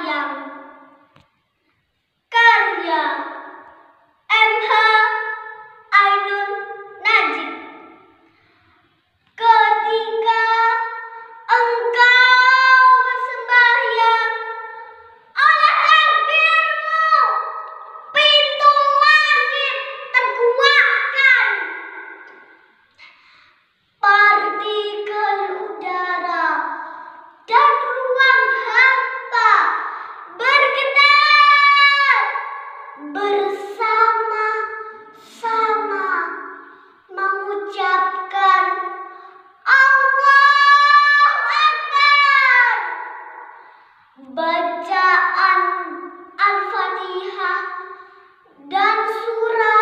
sembahyang. Karya M.H. Ainun Nadjib. Ketika engkau bersembahyang, oleh takbirmu pintu langit terbuahkan. Partikel udara dan ruang hampa bergetar, bersama-sama mengucapkan Allahu Akbar. Bacaan Al-Fatihah dan surah